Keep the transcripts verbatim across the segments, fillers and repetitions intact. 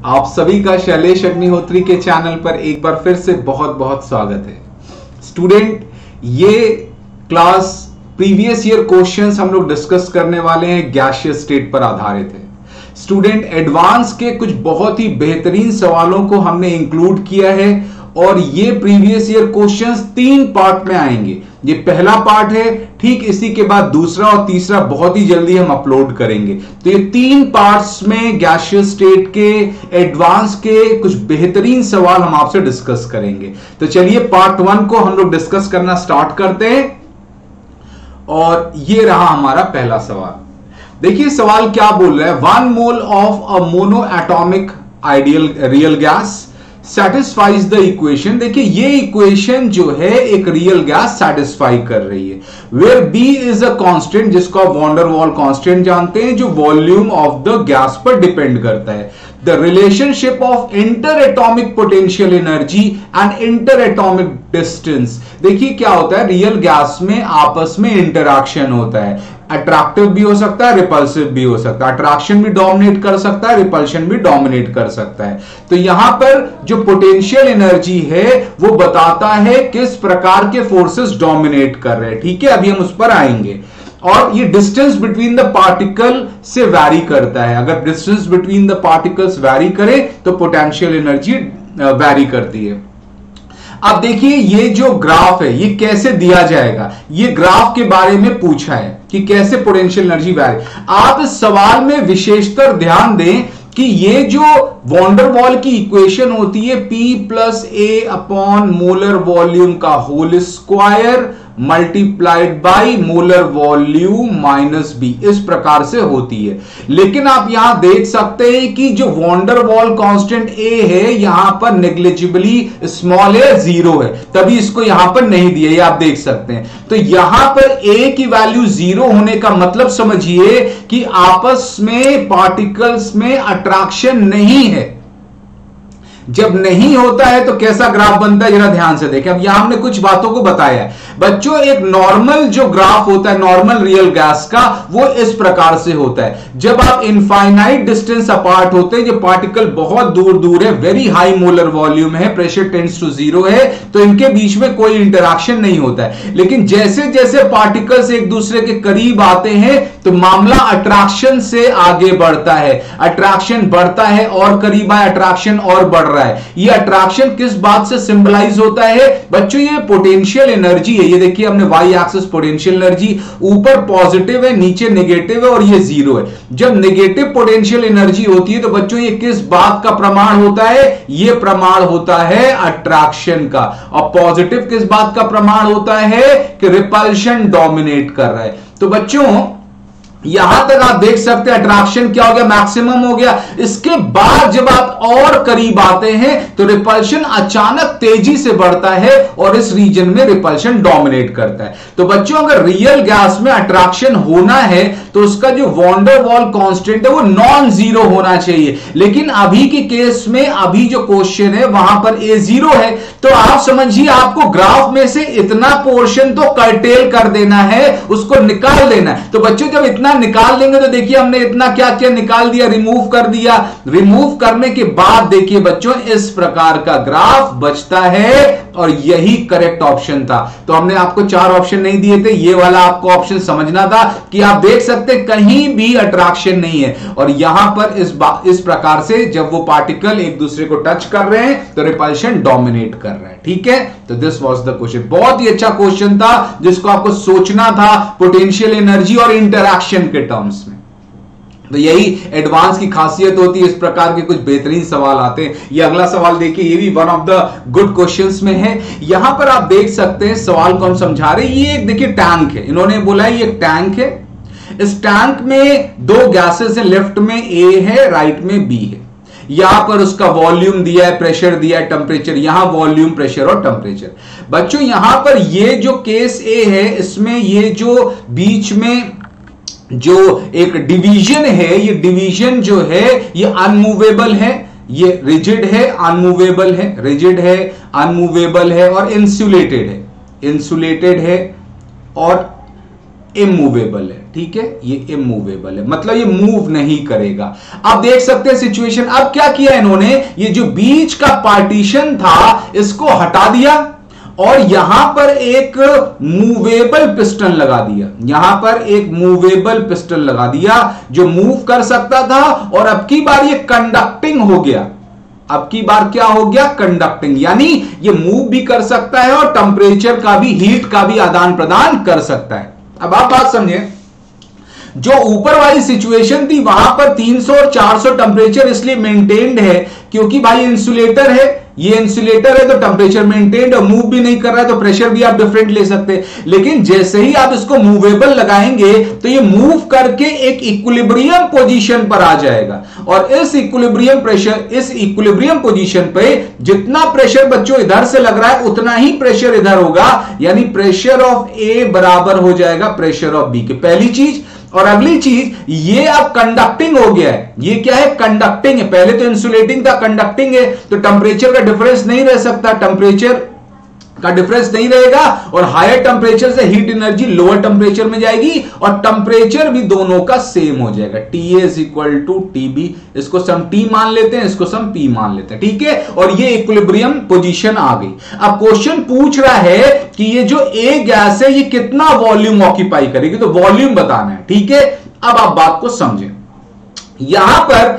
आप सभी का शैलेश अग्निहोत्री के चैनल पर एक बार फिर से बहुत बहुत स्वागत है। स्टूडेंट, ये क्लास प्रीवियस ईयर क्वेश्चंस हम लोग डिस्कस करने वाले हैं, गैसियस स्टेट पर आधारित है। स्टूडेंट, एडवांस के कुछ बहुत ही बेहतरीन सवालों को हमने इंक्लूड किया है और ये प्रीवियस ईयर क्वेश्चंस तीन पार्ट में आएंगे। ये पहला पार्ट है, ठीक इसी के बाद दूसरा और तीसरा बहुत ही जल्दी हम अपलोड करेंगे। तो ये तीन पार्ट्स में गैसियस स्टेट के एडवांस के कुछ बेहतरीन सवाल हम आपसे डिस्कस करेंगे। तो चलिए पार्ट वन को हम लोग डिस्कस करना स्टार्ट करते हैं और ये रहा हमारा पहला सवाल। देखिए सवाल क्या बोल रहा है, one mole of a mono atomic ideal real gas satisfies the equation. देखिए ये इक्वेशन जो है एक रियल गैस सेटिस्फाई कर रही है, where B is a constant, जिसको आप वॉन डेर वाल कांस्टेंट जानते हैं, जो वॉल्यूम ऑफ द गैस पर डिपेंड करता है। The relationship of inter atomic potential energy and inter atomic distance. देखिए क्या होता है, रियल गैस में आपस में इंटरैक्शन होता है, अट्रैक्टिव भी हो सकता है, रिपल्सिव भी हो सकता है। अट्रैक्शन भी डोमिनेट कर सकता है, रिपल्शन भी डोमिनेट कर सकता है। तो यहां पर जो पोटेंशियल एनर्जी है वो बताता है किस प्रकार के फोर्सेस डोमिनेट कर रहे हैं। ठीक है, अभी हम उस पर आएंगे। और ये डिस्टेंस बिटवीन द पार्टिकल से वैरी करता है। अगर distance between the particles vary करे तो पोटेंशियल एनर्जी वैरी करती है। अब देखिए ये जो ग्राफ है ये कैसे दिया जाएगा, ये ग्राफ के बारे में पूछा है कि कैसे पोटेंशियल एनर्जी वैरी। आप इस सवाल में विशेषतर ध्यान दें कि ये जो वॉन डेर वाल की इक्वेशन होती है P plus A upon molar volume का whole square multiplied by molar volume minus B, इस प्रकार से होती है। लेकिन आप यहां देख सकते हैं कि जो van der Waal constant A है यहां पर नेग्लिजिबली स्मॉल है, जीरो है, तभी इसको यहां पर नहीं दिया, ये आप देख सकते हैं। तो यहां पर ए की वैल्यू जीरो होने का मतलब समझिए कि आपस में पार्टिकल्स में अट्रैक्शन नहीं है। जब नहीं होता है तो कैसा ग्राफ बनता है जरा ध्यान से देखें। अब यहां हमने कुछ बातों को बताया है बच्चों। एक नॉर्मल जो ग्राफ होता है नॉर्मल रियल गैस का, वो इस प्रकार से होता है। जब आप इनफाइनाइट डिस्टेंस अपार्ट होते हैं, जो पार्टिकल बहुत दूर दूर है, वेरी हाई मोलर वॉल्यूम है, प्रेशर टेंड्स टू जीरो है, तो इनके बीच में कोई इंटरैक्शन नहीं होता है। लेकिन जैसे जैसे पार्टिकल्स एक दूसरे के करीब आते हैं तो मामला अट्रैक्शन से आगे बढ़ता है, अट्रैक्शन बढ़ता है और करीब आए, अट्रैक्शन और बढ़ रहा है। ये अट्रैक्शन किस बात से सिंबलाइज होता है बच्चों, ये पोटेंशियल एनर्जी है। ये देखिए हमने वाई एक्सिस पोटेंशियल एनर्जी, ऊपर पॉजिटिव है, नीचे नेगेटिव है और ये जीरो है। जब नेगेटिव पोटेंशियल एनर्जी होती है तो बच्चों ये किस बात का प्रमाण होता है, ये प्रमाण होता है अट्रैक्शन का। और पॉजिटिव किस बात का प्रमाण होता है कि रिपल्शन डोमिनेट कर रहा है। तो बच्चों यहां तक आप देख सकते हैं अट्रैक्शन क्या हो गया, मैक्सिमम हो गया। इसके बाद जब आप और करीब आते हैं तो रिपल्शन अचानक तेजी से बढ़ता है और इस रीजन में रिपल्शन डोमिनेट करता है। तो बच्चों अगर रियल गैस में अट्रैक्शन होना है तो उसका जो वॉन डेर वाल कांस्टेंट है वो नॉन जीरो होना चाहिए। लेकिन अभी के केस में, अभी जो क्वेश्चन है वहां पर ए जीरो है, तो आप समझिए आपको ग्राफ में से इतना पोर्शन तो कर्टेल कर देना है, उसको निकाल देना है। तो बच्चों जब इतना निकाल देंगे तो देखिए हमने इतना क्या क्या निकाल दिया, रिमूव कर दिया। रिमूव करने के बाद देखिए बच्चों इस प्रकार का ग्राफ बचता है और यही करेक्ट ऑप्शन था। तो हमने आपको चार ऑप्शन नहीं दिए थे, ये वाला आपको ऑप्शन समझना था कि आप देख सकते कहीं भी अट्रैक्शन नहीं है। और यहां पर इस इस प्रकार से जब वो पार्टिकल एक दूसरे को टच कर रहे हैं तो रिपल्शन डोमिनेट कर रहा है। ठीक है, तो दिस वाज द क्वेश्चन। बहुत ही अच्छा क्वेश्चन था जिसको आपको सोचना था पोटेंशियल एनर्जी और इंटरैक्शन के टर्म्स में। तो यही एडवांस की खासियत होती है, इस प्रकार के कुछ बेहतरीन सवाल आते हैं। ये अगला सवाल देखिए, ये भी one of the good questions में है। यहां पर आप देख सकते हैं सवाल को हम समझा रहे हैं। ये एक देखिए टैंक है, इन्होंने बोला है ये एक टैंक है। इस टैंक में दो गैसेस है, लेफ्ट में ए है, राइट में बी है। यहां पर उसका वॉल्यूम दिया है, प्रेशर दिया है, टेम्परेचर, यहां वॉल्यूम, प्रेशर और टेम्परेचर। बच्चों यहां पर ये जो केस ए है, इसमें ये जो बीच में जो एक डिवीजन है, ये डिवीजन जो है ये अनमूवेबल है, ये रिजिड है, अनमूवेबल है, रिजिड है, अनमूवेबल है और इंसुलेटेड है, इंसुलेटेड है और इमूवेबल है, ठीक है, ये इमूवेबल है, मतलब ये मूव नहीं करेगा। अब देख सकते हैं सिचुएशन, अब क्या किया इन्होंने, ये जो बीच का पार्टीशन था इसको हटा दिया और यहां पर एक मूवेबल पिस्टन लगा दिया, यहां पर एक मूवेबल पिस्टन लगा दिया जो मूव कर सकता था, और अब की बार ये कंडक्टिंग हो गया, अब की बार क्या हो गया, कंडक्टिंग, यानी ये मूव भी कर सकता है और टेंपरेचर का भी, हीट का भी आदान प्रदान कर सकता है। अब आप बात समझें, जो ऊपर वाली सिचुएशन थी वहां पर तीन सौ और चार सौ टेंपरेचर इसलिए मेंटेन्ड है क्योंकि भाई इंसुलेटर है, ये इंसुलेटर है तो टेंपरेचर मेंटेन्ड, और मूव भी नहीं कर रहा है तो प्रेशर भी आप डिफरेंट ले सकते हैं। लेकिन जैसे ही आप इसको मूवेबल लगाएंगे तो ये मूव करके एक इक्विलिब्रियम पोजीशन पर आ जाएगा, और इस इक्विलिब्रियम प्रेशर, इस इक्विलिब्रियम पोजीशन पे जितना प्रेशर बच्चों इधर से लग रहा है उतना ही प्रेशर इधर होगा, यानी प्रेशर ऑफ ए बराबर हो जाएगा प्रेशर ऑफ बी के। पहली चीज। और अगली चीज, ये अब कंडक्टिंग हो गया है, ये क्या है, कंडक्टिंग है, पहले तो इंसुलेटिंग था, कंडक्टिंग है, तो टेंपरेचर का डिफरेंस नहीं रह सकता, टेंपरेचर का डिफरेंस नहीं रहेगा, और हायर टेंपरेचर से हीट एनर्जी लोअर टेंपरेचर में जाएगी, और टेंपरेचर भी दोनों का सेम हो जाएगा, T A is equal to T B, इसको सम टी मान लेते हैं, इसको सम पी मान लेते हैं, ठीक है, और ये इक्विलिब्रियम पोजीशन आ गई। अब क्वेश्चन पूछ रहा है कि ये जो ए गैस है ये कितना वॉल्यूम ऑक्यूपाई करेगी, तो वॉल्यूम बताना है, ठीक है। अब आप बात को समझें, यहां पर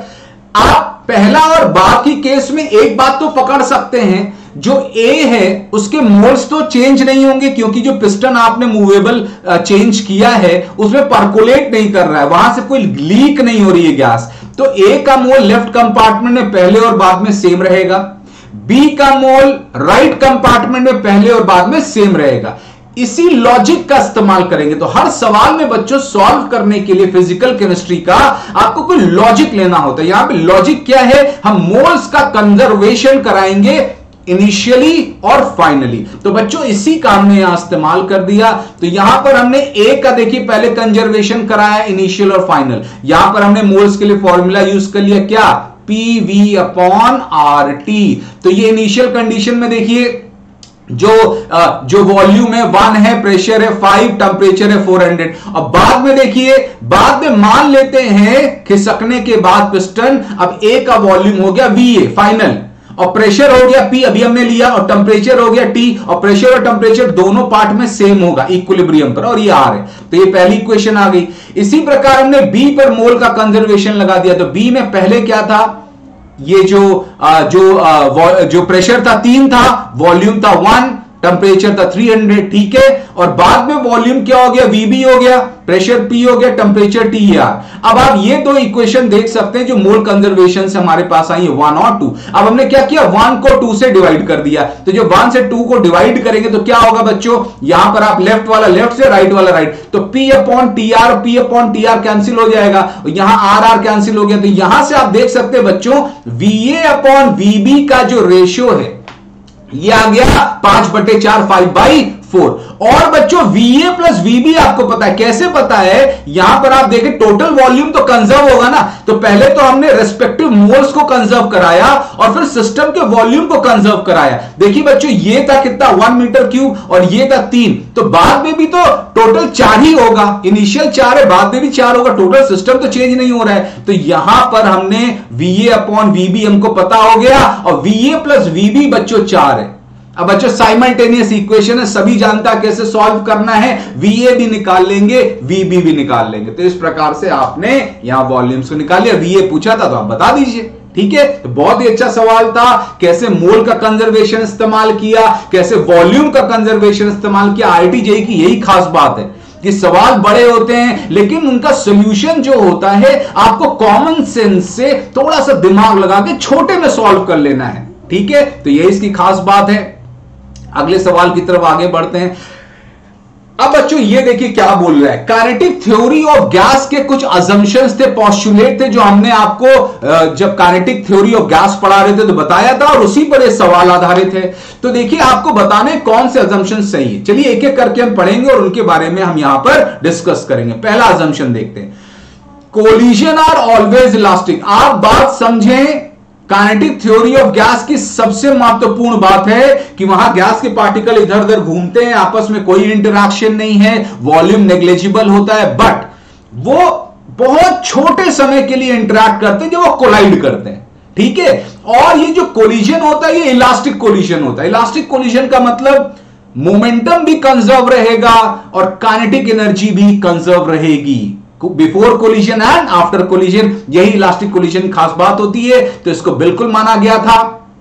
आप पहला और बाद की केस में एक बात तो पकड़ सकते हैं, जो ए है उसके मोल्स तो चेंज नहीं होंगे क्योंकि जो पिस्टन आपने मूवेबल चेंज किया है उसमें पर्कुलेट नहीं कर रहा है, वहां से कोई लीक नहीं हो रही है गैस, तो ए का मोल लेफ्ट कंपार्टमेंट में पहले और बाद में सेम रहेगा, बी का मोल राइट कंपार्टमेंट में पहले और बाद में सेम रहेगा। इसी लॉजिक का इस्तेमाल करेंगे, तो हर सवाल में बच्चों सॉल्व करने के लिए फिजिकल केमिस्ट्री का आपको कोई लॉजिक लेना होता है। यहां पे लॉजिक क्या है, हम मोल्स का कंजर्वेशन कराएंगे इनिशियली और फाइनली, तो बच्चों इसी काम ने यहां इस्तेमाल कर दिया। तो यहां पर हमने ए का देखिए पहले कंजर्वेशन कराया इनिशियल और फाइनल, यहां पर हमने मोल्स के लिए फॉर्मूला यूज कर लिया, क्या, P V upon R T. तो ये इनिशियल कंडीशन में देखिए जो जो वॉल्यूम है वन है, प्रेशर है फाइव, टेंपरेचर है फोर हंड्रेड, और बाद में देखिए, बाद में मान लेते हैं खिसकने के बाद पिस्टन, अब ए का वॉल्यूम हो गया वी ए फाइनल, और प्रेशर हो गया पी अभी हमने लिया, और टेंपरेचर हो गया टी, और प्रेशर और टेंपरेचर दोनों पार्ट में सेम होगा इक्विलिब्रियम पर, और ये आर है, तो ये पहली इक्वेशन आ गई। इसी प्रकार हमने बी पर मोल का कंजर्वेशन लगा दिया, तो बी में पहले क्या था, ये जो आ, जो आ, जो प्रेशर था तीन था, वॉल्यूम था वन, टेंपरेचर था थ्री हंड्रेड, ठीक है, और बाद में वॉल्यूम क्या हो गया, वीबी हो गया, प्रेशर पी हो गया, टेंपरेचर टी आर। अब आप ये दो इक्वेशन देख सकते हैं जो मोल कंजर्वेशन से हमारे पास आई है, वन और टू। अब हमने क्या किया, वन को टू से डिवाइड कर दिया, तो जो वन से टू को डिवाइड करेंगे तो क्या होगा बच्चों, यहां पर आप लेफ्ट वाला लेफ्ट से, राइट वाला राइट, तो P upon T R, P upon T R cancel हो जाएगा, यहां आर आर कैंसिल हो गया, तो यहां से आप देख सकते हैं बच्चों वी ए अपॉन वीबी का जो रेशियो है ये आ गया पांच बटे चार, फाइव बाई फोर। और बच्चों V A plus V B आपको पता है, कैसे पता है, यहां पर आप देखें टोटल वॉल्यूम तो कंजर्व होगा ना, तो पहले तो हमने रेस्पेक्टिव मोल्स को कंजर्व कराया और फिर सिस्टम के वॉल्यूम को कंजर्व कराया। देखिए बच्चों ये था कितना, वन मीटर क्यूब, और ये था तीन, तो बाद में भी तो टोटल चार ही होगा, इनिशियल चार है, बाद में भी चार होगा, टोटल सिस्टम तो चेंज नहीं हो रहा है। तो यहां पर हमने V A upon V B हमको पता हो गया, और V A plus V B बच्चों चार है। अब बच्चों साइमल्टेनियस इक्वेशन है, सभी जानता है कैसे सॉल्व करना है, V A भी निकाल लेंगे, V B भी निकाल लेंगे। तो इस प्रकार से आपने यहां वॉल्यूम्स को निकाल लिया। V A पूछा था तो आप बता दीजिए, ठीक है, तो बहुत ही अच्छा सवाल था, कैसे मोल का कंजर्वेशन इस्तेमाल किया, कैसे वॉल्यूम का कंजर्वेशन इस्तेमाल किया। आई आई टी जे ई की यही खास बात है कि सवाल बड़े होते हैं लेकिन उनका सोल्यूशन जो होता है आपको कॉमन सेंस से थोड़ा सा दिमाग लगा के छोटे में सॉल्व कर लेना है, ठीक है, तो यही इसकी खास बात है। अगले सवाल की तरफ आगे बढ़ते हैं। अब बच्चों ये देखिए क्या बोल रहा है, काइनेटिक थ्योरी ऑफ गैस के कुछ अजम्पशंस थे, पोस्टुलेट थे, जो हमने आपको जब काइनेटिक थ्योरी ऑफ गैस पढ़ा रहे थे तो बताया था, और उसी पर ये सवाल आधारित है। तो देखिए आपको बताने कौन से अजम्पशन सही है, चलिए एक एक करके हम पढ़ेंगे और उनके बारे में हम यहां पर डिस्कस करेंगे। पहला अजम्पशन देखते हैं, कोलिजन आर ऑलवेज इलास्टिक। आप बात समझें काइनेटिक थ्योरी ऑफ गैस की सबसे महत्वपूर्ण बात है कि वहां गैस के पार्टिकल इधर उधर घूमते हैं, आपस में कोई इंटरैक्शन नहीं है, वॉल्यूम नेग्लिजिबल होता है, बट वो बहुत छोटे समय के लिए इंटरैक्ट करते हैं जब वो कोलाइड करते हैं, ठीक है। और ये जो कोलिजन होता है ये इलास्टिक कोलिजन होता है। इलास्टिक कोलिजन का मतलब मोमेंटम भी कंजर्व रहेगा और काइनेटिक एनर्जी भी कंजर्व रहेगी before collision and after collision. यही इलास्टिक कोलिजन खास बात होती है, तो इसको बिल्कुल माना गया था।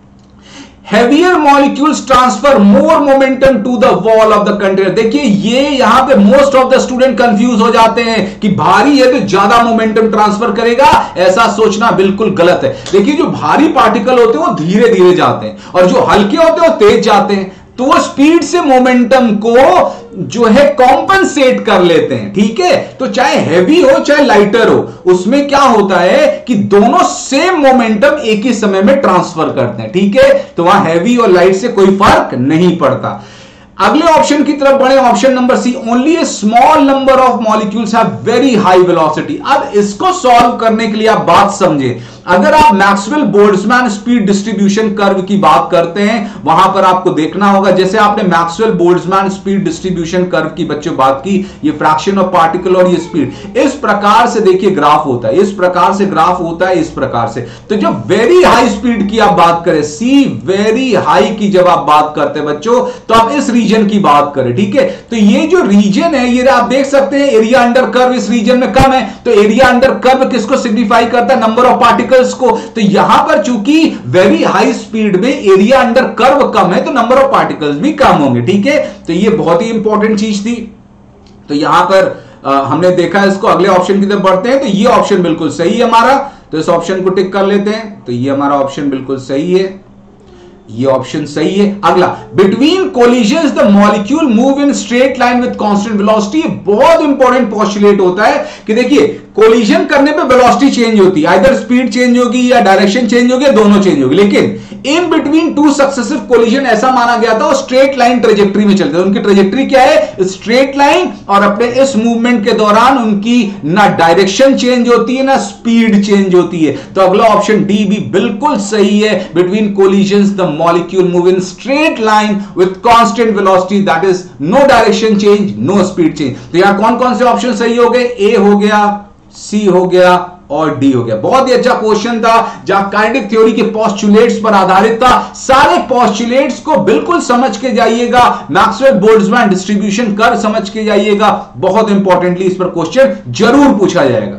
Heavier molecules transfer more momentum to the wall of the container. देखिए ये यहां पे most of the student confuse हो जाते हैं कि भारी है तो ज्यादा मोमेंटम ट्रांसफर करेगा, ऐसा सोचना बिल्कुल गलत है। देखिए जो भारी पार्टिकल होते हैं वो धीरे धीरे जाते हैं और जो हल्के होते हैं वो तेज जाते हैं, तो वो स्पीड से मोमेंटम को जो है कॉम्पनसेट कर लेते हैं, ठीक है। तो चाहे हैवी हो चाहे लाइटर हो, उसमें क्या होता है कि दोनों सेम मोमेंटम एक ही समय में ट्रांसफर करते हैं, ठीक है। तो वहां हैवी और लाइट से कोई फर्क नहीं पड़ता। अगले ऑप्शन की तरफ बढ़े, option number C, only a small number of molecules have very high velocity. अब इसको सॉल्व करने के लिए आप बात समझे, अगर आप Maxwell Boltzmann speed distribution curve की बात करते हैं, वहां पर आपको देखना होगा, जैसे आपने Maxwell Boltzmann speed distribution curve की बच्चों बात की, ये फ्रैक्शन ऑफ पार्टिकल और ये स्पीड, इस प्रकार से देखिए ग्राफ होता है, इस प्रकार से ग्राफ होता है, इस प्रकार से। तो जब वेरी हाई स्पीड की आप बात करें, सी वेरी हाई की जब आप बात करते हैं बच्चों, तो आप इस रीजन की बात करें, ठीक है। तो ये जो रीजन है, ये आप देख सकते हैं एरिया अंडर कर्व इस रीजन में कम है, तो एरिया अंडर कर्व किसको सिग्निफाई करता है? नंबर ऑफ पार्टिकल को। तो यहां पर चूंकि वेरी हाई स्पीड में एरिया अंडर कर्व कम है, तो नंबर ऑफ पार्टिकल्स भी कम होंगे, ठीक है। तो ये बहुत ही इंपॉर्टेंट चीज थी। तो यहां पर आ, हमने देखा इसको। अगले ऑप्शन की तरफ बढ़ते हैं, तो ये ऑप्शन बिल्कुल सही है हमारा, तो इस ऑप्शन को टिक कर लेते हैं। तो ये हमारा ऑप्शन बिल्कुल सही है, ये ऑप्शन सही है। अगला, between collisions the molecule move in straight line with constant velocity. बहुत इंपॉर्टेंट पोस्टुलेट होता है कि देखिए कोलिजन करने पे वेलोसिटी चेंज होती है, आइदर स्पीड चेंज होगी या डायरेक्शन चेंज होगी, दोनों चेंज होगी, लेकिन in between two successive collision ऐसा माना गया था वो स्ट्रेट लाइन ट्रेजेक्टरी में चलते हैं। उनकी ट्रेजेक्टरी क्या है? स्ट्रेट लाइन, और अपने इस मूवमेंट के दौरान उनकी ना डायरेक्शन चेंज होती है ना स्पीड चेंज होती है। तो अगला ऑप्शन डी भी बिल्कुल सही है। Between collisions the molecule move in straight line with constant velocity, that is no direction change, no speed change. तो यहां कौन कौन से ऑप्शन सही हो गए? ए हो गया, सी हो गया और डी हो गया। बहुत ही अच्छा क्वेश्चन था जहां काइनेटिक थ्योरी के पोस्टुलेट्स पर आधारित था। सारे पोस्टुलेट्स को बिल्कुल समझ के जाइएगा, मैक्सवेल बोल्ट्जमैन डिस्ट्रीब्यूशन कर्व समझ के जाइएगा, बहुत इंपॉर्टेंटली इस पर क्वेश्चन जरूर पूछा जाएगा।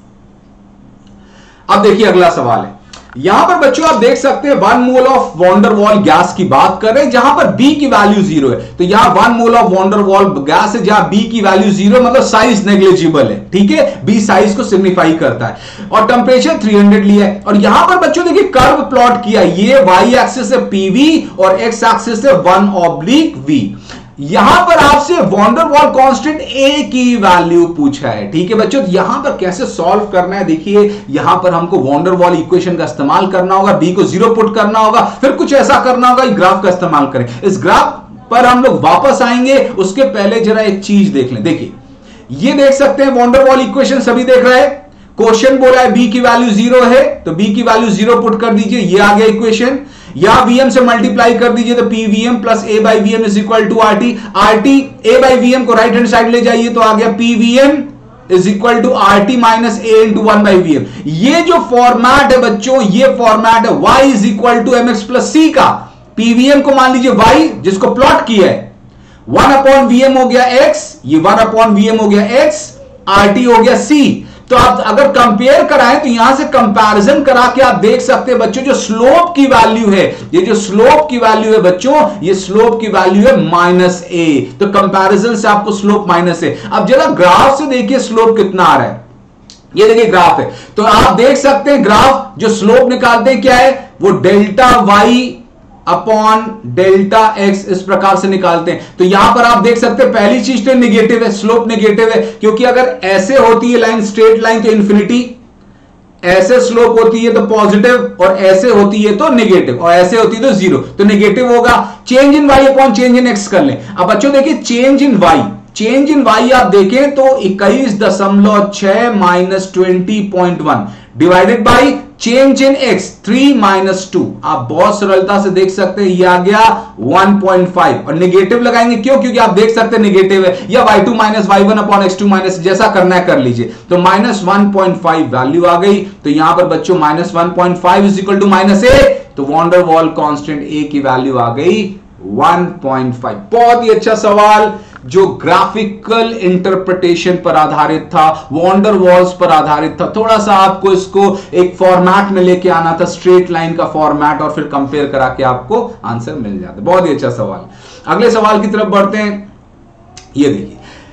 अब देखिए अगला सवाल है, यहां पर बच्चों आप देख सकते हैं one mole of van der Waal gas की बात कर रहे हैं जहां पर बी की वैल्यू जीरो है। तो यहां one mole of van der Waal gas है जहां बी की वैल्यू जीरो, मतलब साइज नेग्लिजिबल है, ठीक है। बी साइज को सिग्निफाई करता है और टेंपरेचर तीन सौ लिया है। और यहां पर बच्चों देखिए कर्व प्लॉट किया, ये वाई एक्सिस है पीवी और एक्स एक्सिस है वन ऑब्लिक वी। यहां पर आपसे वॉन्डरवॉल कांस्टेंट ए की वैल्यू पूछा है, ठीक है बच्चों। यहां पर कैसे सॉल्व करना है, देखिए यहां पर हमको वॉन्डरवॉल इक्वेशन का इस्तेमाल करना होगा, बी को जीरो पुट करना होगा, फिर कुछ ऐसा करना होगा, ग्राफ का इस्तेमाल करें। इस ग्राफ पर हम लोग वापस आएंगे, उसके पहले जरा एक चीज देख लें। देखिए ये देख सकते हैं वॉन्डरवॉल इक्वेशन सभी देख रहे हैं। क्वेश्चन बोला है बी की वैल्यू जीरो है, तो बी की वैल्यू जीरो पुट कर दीजिए, ये आ गया इक्वेशन। या वीएम से मल्टीप्लाई कर दीजिए, तो PVM plus A by VM is equal to RT. RT A by VM को राइट हैंड साइड ले जाइए, तो आ गया PVM is equal to RT minus A into one by VM. ये जो फॉर्मेट है बच्चों, ये फॉर्मेट है y is equal to m x plus c का। पीवीएम को मान लीजिए वाई जिसको प्लॉट किया है, वन अपॉन वीएम हो गया एक्स, ये वन अपॉन वीएम हो गया एक्स, आरटी हो गया सी। तो आप अगर कंपेयर कराएं तो यहां से कंपैरिजन करा के आप देख सकते हैं बच्चों जो स्लोप की वैल्यू है, ये जो स्लोप की वैल्यू है बच्चों, ये स्लोप की वैल्यू है माइनस ए। तो कंपैरिजन से आपको स्लोप माइनस ए। अब जरा ग्राफ से देखिए स्लोप कितना आ रहा है, ये देखिए ग्राफ है, तो आप देख सकते हैं ग्राफ जो स्लोप निकालते हैं क्या है, वो delta y upon delta x इस प्रकार से निकालते हैं। तो यहां पर आप देख सकते हैं पहली चीज तो निगेटिव है, स्लोप निगेटिव है, क्योंकि अगर ऐसे होती है लाइन स्ट्रेट लाइन तो इंफिनिटी, ऐसे स्लोप होती है तो पॉजिटिव, और ऐसे होती है तो नेगेटिव, और ऐसे होती है तो जीरो, तो नेगेटिव होगा। Change in y upon change in x कर लें। अब बच्चों देखिए change in y, change in y आप देखें तो इक्कीस दशमलव छह minus twenty point one, divided by change in x three minus two. आप बहुत सरलता से देख सकते हैं, ये आ गया वन पॉइंट फाइव और नेगेटिव लगाएंगे क्यों? क्योंकि आप देख सकते हैं नेगेटिव है, या y two minus y one upon x two minus, जैसा करना है कर लीजिए। तो minus one point five value आ गई। तो यहां पर बच्चों minus one point five is equal to minus A, तो वॉन डर वॉल कांस्टेंट ए की वैल्यू आ गई वन पॉइंट फाइव। बहुत ही अच्छा सवाल जो ग्राफिकल इंटरप्रिटेशन पर आधारित था, वॉन डर वॉल्स पर आधारित था। थोड़ा सा आपको इसको एक फॉर्मेट में लेके आना था, स्ट्रेट लाइन का फॉर्मेट, और फिर कंपेयर करा के आपको आंसर मिल जाता। बहुत ही अच्छा सवाल। अगले सवाल की तरफ बढ़ते हैं। ये देखिए,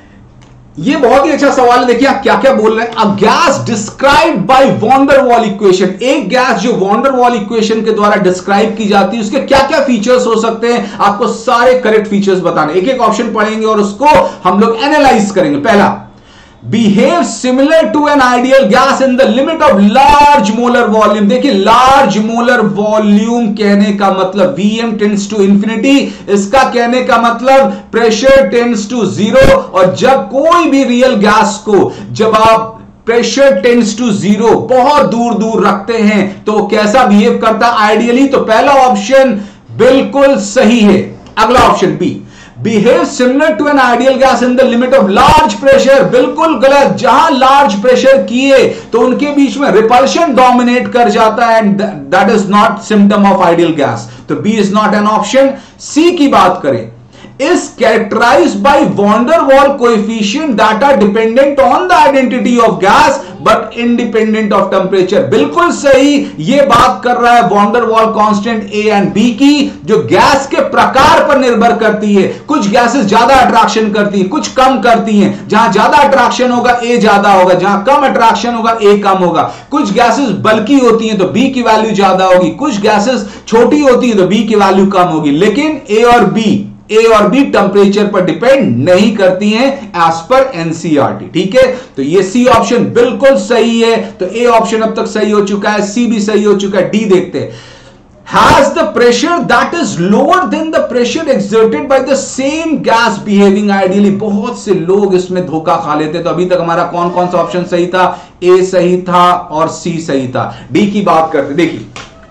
ये बहुत ही अच्छा सवाल है। देखिए आप क्या क्या बोल रहे हैं। A gas described by van der Waal equation, एक गैस जो वॉन डर वॉल इक्वेशन के द्वारा डिस्क्राइब की जाती है, उसके क्या क्या फीचर्स हो सकते हैं, आपको सारे करेक्ट फीचर्स बताने। एक एक ऑप्शन पढ़ेंगे और उसको हम लोग एनालाइज करेंगे। पहला, behave similar to an ideal gas in the limit of large molar volume। देखिए large molar volume कहने का मतलब Vm tends to infinity, इसका कहने का मतलब pressure tends to zero। और जब कोई भी रियल गैस को जब आप प्रेशर टेंड्स टू जीरो बहुत दूर दूर रखते हैं तो कैसा बिहेव करता आइडियली? तो पहला ऑप्शन बिल्कुल सही है। अगला option B, behave similar to an ideal gas in the limit of large pressure, बिल्कुल गलत। जहां लार्ज प्रेशर किए तो उनके बीच में रिपल्शन डोमिनेट कर जाता है, and that is not symptom of ideal gas. तो B is not an option. C की बात करें, is characterized by van der Waal coefficient that are dependent on the identity of gas but independent of temperature। बिल्कुल सही, ये बात कर रहा है van der Waal constant A and B की, जो गैस के प्रकार पर निर्भर करती है। कुछ गैसेस ज्यादा अट्रैक्शन करती है, कुछ कम करती हैं। जहां ज्यादा अट्रैक्शन होगा A ज्यादा होगा, जहां कम अट्रैक्शन होगा A कम होगा। कुछ गैसेस बल्की होती हैं तो B की वैल्यू ज्यादा होगी, कुछ गैसेस छोटी होती हैं तो B की वैल्यू कम होगी। लेकिन A और B ए और बी टेम्परेचर पर डिपेंड नहीं करती हैं एज पर एनसीईआरटी। ठीक है, तो ये सी ऑप्शन बिल्कुल सही है। तो ए ऑप्शन अब तक सही हो चुका है, सी भी सही हो चुका है। डी देखते हैं, has the pressure that is lower than the pressure exerted by the same gas behaving ideally। बहुत से लोग इसमें धोखा खा लेते हैं। तो अभी तक हमारा कौन कौन सा ऑप्शन सही था? ए सही था और सी सही था। डी की बात करते, देखिए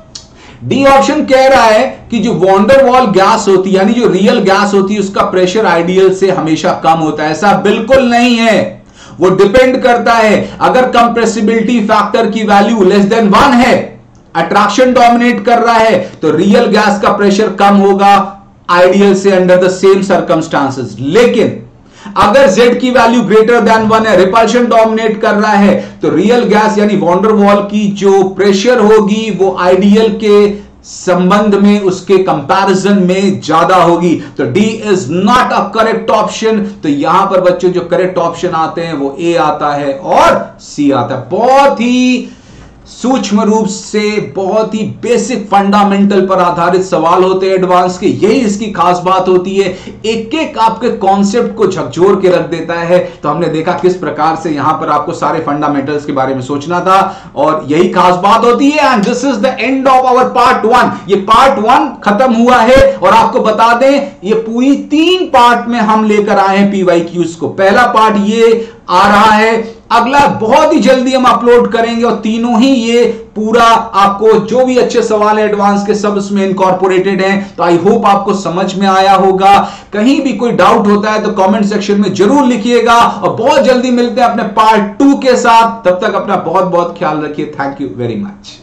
डी ऑप्शन कह रहा है कि जो वॉन डर वॉल गैस होती है, यानी जो रियल गैस होती है, उसका प्रेशर आइडियल से हमेशा कम होता है। ऐसा बिल्कुल नहीं है, वो डिपेंड करता है। अगर कंप्रेसिबिलिटी फैक्टर की वैल्यू लेस देन वन है, अट्रैक्शन डोमिनेट कर रहा है, तो रियल गैस का प्रेशर कम होगा आइडियल से अंडर द सेम सर्कमस्टांसेस। लेकिन अगर Z की वैल्यू ग्रेटर देन वन है, रिपल्शन डोमिनेट कर रहा है, तो रियल गैस यानी वॉन डर वॉल की जो प्रेशर होगी वो आइडियल के संबंध में, उसके कंपैरिजन में ज्यादा होगी। तो D is not a correct option. तो यहां पर बच्चों जो करेक्ट ऑप्शन आते हैं वो ए आता है और सी आता है। बहुत ही सूक्ष्म रूप से, बहुत ही बेसिक फंडामेंटल पर आधारित सवाल होते हैं एडवांस के। यही इसकी खास बात होती है, एक एक आपके कॉन्सेप्ट को झकझोर के रख देता है। तो हमने देखा किस प्रकार से यहां पर आपको सारे फंडामेंटल्स के बारे में सोचना था, और यही खास बात होती है। And this is the end of our part one. ये पार्ट वन खत्म हुआ है, और आपको बता दें ये पूरी तीन पार्ट में हम लेकर आए हैं पीवाईक्यूज को। पहला पार्ट ये आ रहा है, अगला बहुत ही जल्दी हम अपलोड करेंगे, और तीनों ही ये पूरा आपको जो भी अच्छे सवाल है एडवांस के सब इसमें इनकॉर्पोरेटेड हैं। तो आई होप आपको समझ में आया होगा। कहीं भी कोई डाउट होता है तो कमेंट सेक्शन में जरूर लिखिएगा, और बहुत जल्दी मिलते हैं अपने पार्ट टू के साथ। तब तक अपना बहुत बहुत ख्याल रखिए। Thank you very much.